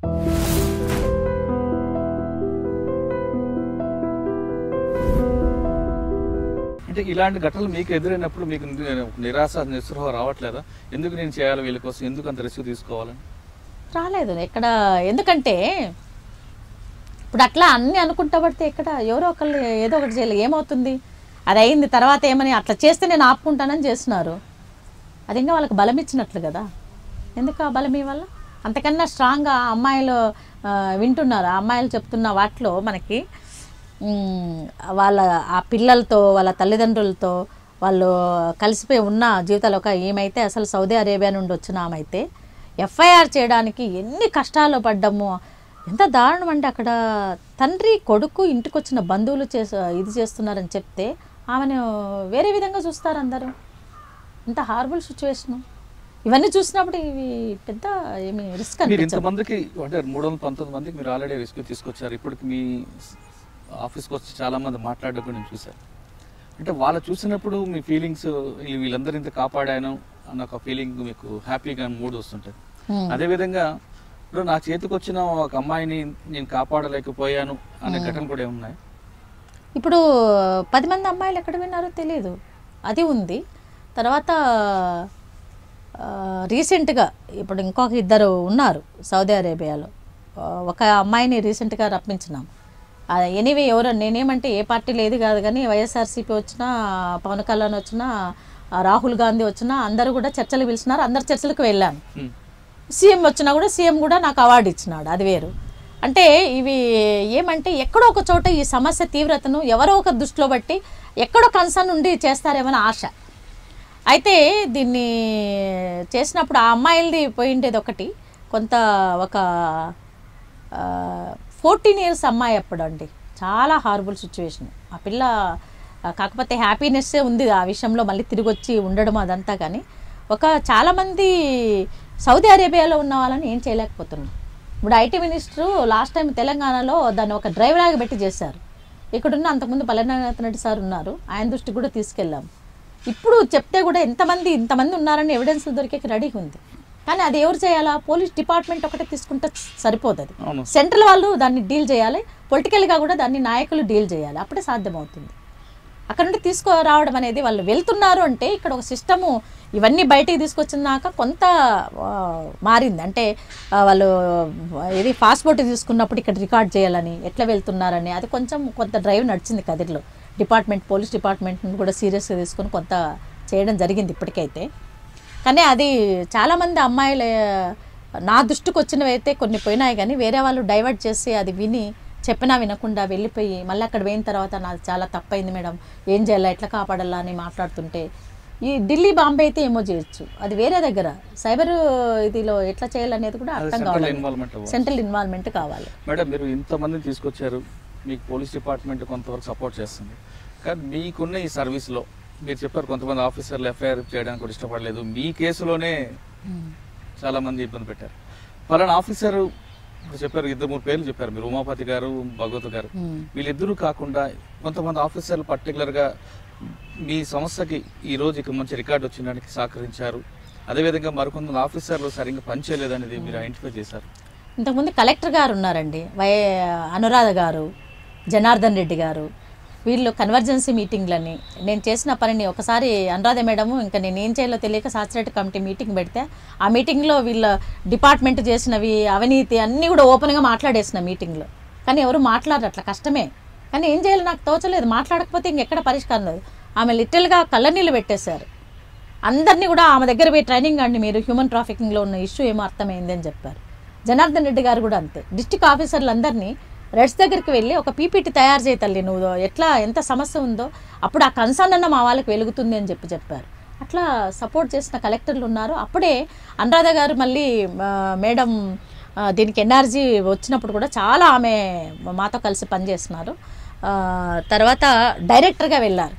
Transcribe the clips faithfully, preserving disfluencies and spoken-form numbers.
అంటే ఇలాంటి ఘటనలు మీకు ఎదురైనప్పుడు మీకు నిరాశ నిస్పృహ రావట్లేదా? ఎందుకు నేను చేయాలి వీళ్ళ కోసం, ఎందుకు అంత రిస్క్ తీసుకోవాలని? రాలేదు ఎక్కడ. ఎందుకంటే ఇప్పుడు అట్లా అన్ని అనుకుంటా పడితే ఎక్కడ ఎవరో ఒకళ్ళు ఏదో ఒకటి చేయాలి. ఏమవుతుంది అది అయింది తర్వాత ఏమని అట్లా చేస్తే నేను ఆపుకుంటానని చేస్తున్నారు. అది ఇంకా వాళ్ళకి బలం ఇచ్చినట్లు కదా. ఎందుకు ఆ బలం ఇవ్వాల? అంతకన్నా స్ట్రాంగ్గా అమ్మాయిలు వింటున్నారు. ఆ అమ్మాయిలు చెప్తున్న వాటిలో మనకి వాళ్ళ ఆ పిల్లలతో వాళ్ళ తల్లిదండ్రులతో వాళ్ళు కలిసిపోయి ఉన్న జీవితాలు. ఒక ఏమైతే అసలు సౌదీ అరేబియా నుండి వచ్చిన ఆమె అయితే ఎఫ్ఐఆర్ చేయడానికి ఎన్ని కష్టాలు పడ్డాము. ఎంత దారుణం అంటే అక్కడ తండ్రి కొడుకు ఇంటికి వచ్చిన బంధువులు చేసే ఇది చేస్తున్నారని చెప్తే ఆమెను వేరే విధంగా చూస్తారు అందరూ. ఇంత హార్బుల్ సిచ్యువేషను. ఇవన్నీ చూసినప్పుడు ఇవి పెద్ద ఏమి రిస్క్ అనిపించదు. ఇంతమందికి అంటే మూడు వందల పంతొమ్మిది మందికి మీరు ఆల్రెడీ రిస్క్ తీసుకొచ్చారు. ఇప్పటికి మీ ఆఫీస్కి వచ్చి చాలా మంది మాట్లాడడం నేను చూశాను. అంటే వాళ్ళు చూసినప్పుడు మీ ఫీలింగ్స్ వీళ్ళందరూ ఇంత కాపాడాను అన్న ఒక ఫీలింగ్ మీకు హ్యాపీగా మూడ్ వస్తుంటుంది. అదేవిధంగా ఇప్పుడు నా చేతికి వచ్చిన ఒక అమ్మాయిని నేను కాపాడలేకపోయాను అనే ఘటన కూడా ఏమున్నాయి? ఇప్పుడు పది మంది అమ్మాయిలు ఎక్కడ విన్నారో తెలియదు, అది ఉంది. తర్వాత రీసెంట్గా ఇప్పుడు ఇంకొక ఇద్దరు ఉన్నారు సౌదీ అరేబియాలో. ఒక అమ్మాయిని రీసెంట్గా రప్పించినాం. ఎనీవే ఎవరు నేనేమంటే ఏ పార్టీ లేదు కాదు కానీ వైఎస్ఆర్సీపీ వచ్చినా, పవన్ కళ్యాణ్ వచ్చినా, రాహుల్ గాంధీ వచ్చినా అందరూ కూడా చర్చలు పిలిచినారు. అందరు చర్చలకు వెళ్ళాను. సీఎం వచ్చినా కూడా సీఎం కూడా నాకు అవార్డు ఇచ్చినాడు, అది వేరు. అంటే ఇవి ఏమంటే ఎక్కడో ఒక చోట ఈ సమస్య తీవ్రతను ఎవరో ఒక దృష్టిలో బట్టి ఎక్కడో కన్సర్న్ ఉండి చేస్తారేమని ఆశ. అయితే దీన్ని చేసినప్పుడు ఆ అమ్మాయిలది పోయిండేది ఒకటి కొంత ఒక ఫోర్టీన్ ఇయర్స్ అమ్మాయి అప్పుడు అండి. చాలా హార్బుల్ సిచ్యువేషన్. ఆ పిల్ల కాకపోతే హ్యాపీనెస్సే ఉంది ఆ విషయంలో, మళ్ళీ తిరిగి వచ్చి ఉండడం అదంతా. కానీ ఒక చాలామంది సౌదీ అరేబియాలో ఉన్న వాళ్ళని ఏం చేయలేకపోతున్నాం. ఇప్పుడు ఐటీ మినిస్టరు లాస్ట్ టైం తెలంగాణలో దాన్ని ఒక డ్రైవ్ లాగా పెట్టి చేశారు. ఇక్కడున్న అంతకుముందు పల్లెనాథ్ రెడ్డి సార్ ఉన్నారు, ఆయన దృష్టికి కూడా తీసుకెళ్ళాము. ఇప్పుడు చెప్తే కూడా ఎంతమంది ఇంతమంది ఉన్నారని ఎవిడెన్స్ దొరికే రెడీగా ఉంది. కానీ అది ఎవరు చేయాలా? పోలీస్ డిపార్ట్మెంట్ ఒకటే తీసుకుంటే సరిపోతుంది. సెంట్రల్ వాళ్ళు దాన్ని డీల్ చేయాలి, పొలిటికల్గా కూడా దాన్ని నాయకులు డీల్ చేయాలి, అప్పుడే సాధ్యమవుతుంది. అక్కడ నుండి తీసుకురావడం అనేది వాళ్ళు వెళ్తున్నారు అంటే ఇక్కడ ఒక సిస్టము ఇవన్నీ బయటికి తీసుకొచ్చినాక కొంత మారింది. అంటే వాళ్ళు ఇది పాస్పోర్ట్ తీసుకున్నప్పుడు ఇక్కడ రికార్డ్ చేయాలని, ఎట్లా వెళ్తున్నారని అది కొంచెం కొంత డ్రైవ్ నడిచింది కదిరిలో. డిపార్ట్మెంట్ పోలీస్ డిపార్ట్మెంట్ కూడా సీరియస్గా తీసుకొని కొంత చేయడం జరిగింది ఇప్పటికైతే. కానీ అది చాలామంది అమ్మాయిలు నా దృష్టికి వచ్చినవి అయితే కొన్ని పోయినాయి. కానీ వేరే వాళ్ళు డైవర్ట్ చేసి అది విని చెప్పినా వినకుండా వెళ్ళిపోయి మళ్ళీ అక్కడ పోయిన తర్వాత నాకు చాలా తప్పైంది మేడం, ఏం చేయాలా, ఎట్లా కాపాడాలా అని మాట్లాడుతుంటే ఈ ఢిల్లీ బాంబే అయితే ఏమో చేయొచ్చు, అది వేరే దగ్గర సైబర్ ఇదిలో ఎట్లా చేయాలనేది కూడా అర్థం కావాలి. సెంట్రల్ ఇన్వాల్వ్మెంట్ కావాలి. మేడం మీరు ఇంతమందిని తీసుకొచ్చారు, మీకు పోలీస్ డిపార్ట్మెంట్ కొంతవరకు సపోర్ట్ చేస్తుంది. కానీ మీకున్న ఈ సర్వీస్లో మీరు చెప్పారు కొంతమంది ఆఫీసర్లు ఎఫ్ఐఆర్ చేయడానికి కూడా ఇష్టపడలేదు. మీ కేసులోనే చాలా మంది ఇబ్బంది పెట్టారు. పలానా ఆఫీసరు చెప్పారు, ఇద్దరు మూడు పేర్లు చెప్పారు మీరు, ఉమాపతి గారు, భగవత్ గారు. వీళ్ళిద్దరూ కాకుండా కొంతమంది ఆఫీసర్లు పర్టికులర్గా మీ సంస్థకి ఈ రోజు ఇక మంచి రికార్డు వచ్చినానికి సహకరించారు. అదేవిధంగా మరికొంతమంది ఆఫీసర్లు సరిగ్గా పనిచేయలేదనేది మీరు ఐడెంటిఫై చేశారు. ఇంతకుముందు కలెక్టర్ గారు ఉన్నారండి, వై అనురాధ గారు, జనార్దన్ రెడ్డి గారు. వీళ్ళు కన్వర్జెన్సీ మీటింగ్లని నేను చేసిన పనిని ఒకసారి అనురాధ మేడము ఇంకా నేను ఏం చేయాలో తెలియక సాచురేట్ కమిటీ మీటింగ్ పెడితే ఆ మీటింగ్లో వీళ్ళ డిపార్ట్మెంట్ చేసినవి అవినీతి అన్నీ కూడా ఓపెన్గా మాట్లాడేసిన మీటింగ్లో. కానీ ఎవరు మాట్లాడరు, అట్లా కష్టమే. కానీ ఏం చేయాలో నాకు తోచలేదు, మాట్లాడకపోతే ఇంకెక్కడ పరిష్కారం లేదు. ఆమె లిటిల్గా కళ్ళనీళ్ళు పెట్టేశారు. అందరినీ కూడా ఆమె దగ్గర పోయి ట్రైనింగ్ అండి మీరు హ్యూమన్ ట్రాఫికింగ్లో ఉన్న ఇష్యూ ఏమో అర్థమైంది అని చెప్పారు. జనార్దన్ రెడ్డి గారు కూడా అంతే, డిస్టిక్ ఆఫీసర్లందరినీ రెడ్స్ దగ్గరికి వెళ్ళి ఒక పీపీటీ తయారు చేయ తల్లి, నువ్వు ఎట్లా ఎంత సమస్య ఉందో అప్పుడు ఆ కన్సర్న్ అన్న మా వాళ్ళకి వెలుగుతుంది అని చెప్పి చెప్పారు. అట్లా సపోర్ట్ చేసిన కలెక్టర్లు ఉన్నారు. అప్పుడే అనురాధ గారు మళ్ళీ మేడం దీనికి ఎన్ఆర్జీ వచ్చినప్పుడు కూడా చాలా ఆమె మాతో కలిసి పనిచేస్తున్నారు. తర్వాత డైరెక్టర్గా వెళ్ళారు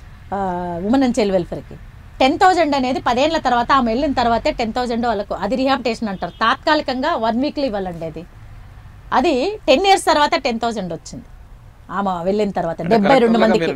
ఉమెన్ అండ్ చైల్డ్ వెల్ఫేర్కి. టెన్ థౌజండ్ అనేది పదేళ్ల తర్వాత ఆమె వెళ్ళిన తర్వాతే టెన్ థౌజండ్ వాళ్ళకు అది రిహాబిటేషన్ అంటారు. తాత్కాలికంగా వన్ వీక్లో ఇవ్వాలండి. అది అది టెన్ ఇయర్స్ తర్వాత టెన్ థౌజండ్ వచ్చింది ఆమె వెళ్ళిన తర్వాత. డెబ్బై రెండు మందికి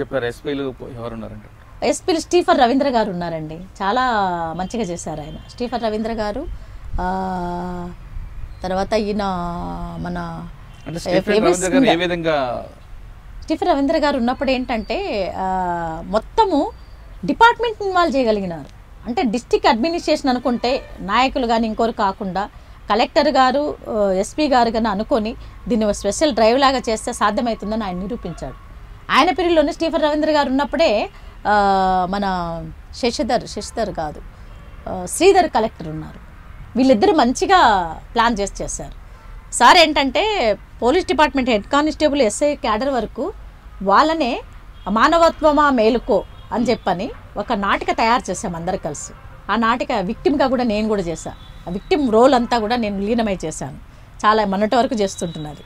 ఎస్పీలు స్టీఫర్ రవీంద్ర గారు ఉన్నారండి, చాలా మంచిగా చేశారు ఆయన. స్టీఫర్ రవీంద్ర గారు తర్వాత ఈయన మన అంటే స్టీఫెన్ రవీంద్ర గారు ఏ విధంగా స్టీఫెన్ రవీంద్ర గారు ఉన్నప్పుడు ఏంటంటే మొత్తము డిపార్ట్మెంట్ ఇన్వాల్వ్ చేయగలిగినారు. అంటే డిస్ట్రిక్ట్ అడ్మినిస్ట్రేషన్ అనుకుంటే నాయకులు కానీ ఇంకోరు కాకుండా కలెక్టర్ గారు ఎస్పీ గారు కానీ అనుకొని దీన్ని స్పెషల్ డ్రైవ్ లాగా చేస్తే సాధ్యమవుతుందని ఆయన నిరూపించాడు. ఆయన పీరియడ్లోనే స్టీఫెన్ రవీంద్ర గారు ఉన్నప్పుడే మన శశిధర్ శశిధర్ కాదు శ్రీధర్ కలెక్టర్ ఉన్నారు. వీళ్ళిద్దరు మంచిగా ప్లాన్ చేసి చేశారు. సార్ ఏంటంటే police department head constable SI cadre వరకు వాళ్ళనే మానవత్వమా మేలుకో అని చెప్పని ఒక నాటిక తయారు చేశాం అందరు కలిసి. ఆ నాటిక విక్టిమ్గా కూడా నేను కూడా చేశాను. ఆ విక్టిమ్ రోల్ అంతా కూడా నేను లీనమై చేశాను. చాలా మొన్నటి వరకు చేస్తుంటున్నది.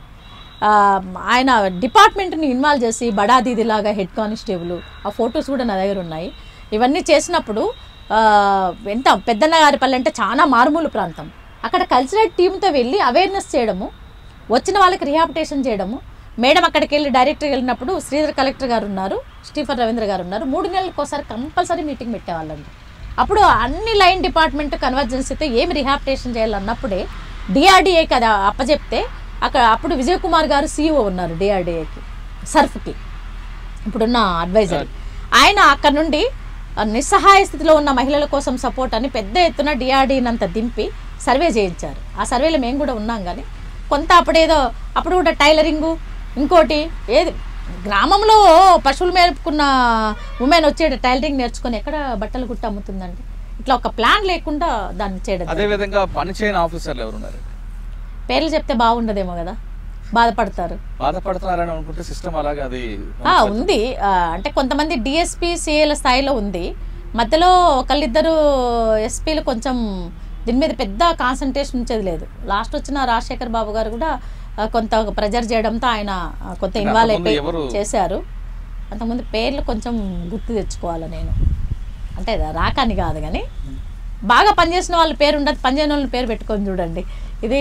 ఆయన డిపార్ట్మెంట్ని ఇన్వాల్వ్ చేసి బడాదీదిలాగా హెడ్ కానిస్టేబుల్ ఆ ఫొటోస్ కూడా నా దగ్గర ఉన్నాయి. ఇవన్నీ చేసినప్పుడు ఎంత పెద్దన్నగారిపల్లి అంటే చాలా మారుమూల ప్రాంతం. అక్కడ కల్చరల్ టీమ్తో వెళ్ళి అవేర్నెస్ చేయడము, వచ్చిన వాళ్ళకి రిహాబిటేషన్ చేయడము. మేడం అక్కడికి వెళ్ళి డైరెక్టర్ వెళ్ళినప్పుడు శ్రీధర్ కలెక్టర్ గారు ఉన్నారు, స్టీఫెన్ రవీంద్ర గారు ఉన్నారు. మూడు నెలలకు ఒకసారి కంపల్సరీ మీటింగ్ పెట్టేవాళ్ళండి. అప్పుడు అన్ని లైన్ డిపార్ట్మెంట్ కన్వర్జెన్సీతో ఏమి రిహాబిటేషన్ చేయాలన్నప్పుడే డిఆర్డిఏకి అది అప్పచెప్తే అక్కడ అప్పుడు విజయ్ కుమార్ గారు సీఈఓ ఉన్నారు డిఆర్డిఏకి, సర్ఫ్కి ఇప్పుడున్న అడ్వైజర్. ఆయన అక్కడ నుండి నిస్సహాయ స్థితిలో ఉన్న మహిళల కోసం సపోర్ట్ అని పెద్ద ఎత్తున డిఆర్డీనంత దింపి సర్వే చేయించారు. ఆ సర్వేలో మేము కూడా ఉన్నాం. కానీ కొంత అప్పుడేదో అప్పుడు కూడా టైలరింగు ఇంకోటి ఏది గ్రామంలో పశువులు మేపుకున్న ఉమెన్ వచ్చే టైలరింగ్ నేర్చుకొని ఎక్కడ బట్టలు కుట్టి అమ్ముతుందండి. ఇట్లా ఒక ప్లాన్ లేకుండా దాన్ని చేయడం. అదేవిధంగా పనిచేయని ఆఫీసర్లు ఎవరున్నారు? పేర్లు చెప్తే బాగుండదేమో కదా, బాధపడతారు. బాధపడతారని అనుకుంటే సిస్టమ్ అలాగే అది ఉంది. అంటే కొంతమంది డిఎస్పీ సిఏల స్థాయిలో ఉంది. మధ్యలో ఒకళ్ళిద్దరు ఎస్పీలు కొంచెం దీని మీద పెద్ద కాన్సన్ట్రేషన్ ఉంచేది లేదు. లాస్ట్ వచ్చిన రాజశేఖర్ బాబు గారు కూడా కొంత ప్రెజర్ చేయడంతో ఆయన కొంత ఇన్వాల్వ్ అయిపోయి చేశారు. అంతకుముందు పేర్లు కొంచెం గుర్తు తెచ్చుకోవాలి నేను, అంటే రాకాని కాదు కానీ బాగా పనిచేసిన వాళ్ళ పేరు ఉండదు, పనిచేయని వాళ్ళ పేరు పెట్టుకొని చూడండి. ఇది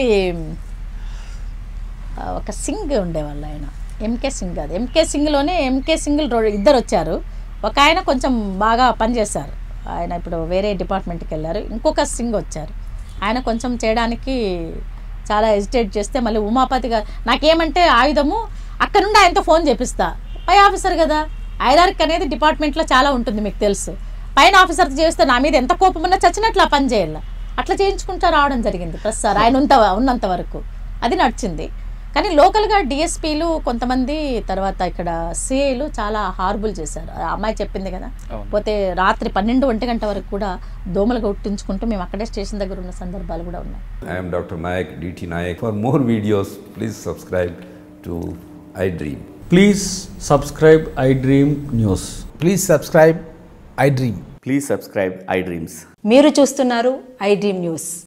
ఒక సింగ్ ఉండేవాళ్ళు, ఆయన ఎంకే సింగ్ కాదు, ఎంకే సింగ్లోనే ఎంకే సింగ్ ఇద్దరు వచ్చారు. ఒక ఆయన కొంచెం బాగా పనిచేశారు, ఆయన ఇప్పుడు వేరే డిపార్ట్మెంట్కి వెళ్ళారు. ఇంకొక సింగ్ వచ్చారు, ఆయన కొంచెం చేయడానికి చాలా హెజిటేట్ చేస్తే మళ్ళీ ఉమాపతి గారు నాకేమంటే ఆయుధము అక్కడ నుండి ఆయనతో ఫోన్ చేపిస్తా. పై ఆఫీసర్ కదా, ఐరార్క్ అనేది డిపార్ట్మెంట్లో చాలా ఉంటుంది మీకు తెలుసు. పైన ఆఫీసర్తో చేస్తే నా మీద ఎంత కోపం ఉన్నా చచ్చినట్లు ఆ పని చేయాలి. అట్లా చేయించుకుంటూ రావడం జరిగింది ప్రస్తుతం ఆయన ఉంత ఉన్నంత వరకు అది నడిచింది. కానీ లోకల్గా డిఎస్పీలు కొంతమంది తర్వాత ఇక్కడ సిఐలు చాలా హార్బుల్ చేశారు. అమ్మాయి చెప్పింది కదా, పోతే రాత్రి పన్నెండు ఒంటి గంట వరకు కూడా దోమలు కొట్టించుకుంటూ మేము అక్కడే స్టేషన్ దగ్గర ఉన్న సందర్భాలు కూడా ఉన్నాయి. I'm doctor Nayak, DT Nayak. For more videos please subscribe to iDream. Please subscribe iDream news. Please subscribe iDream. Please subscribe iDreams. మీరు చూస్తున్నారు iDream న్యూస్.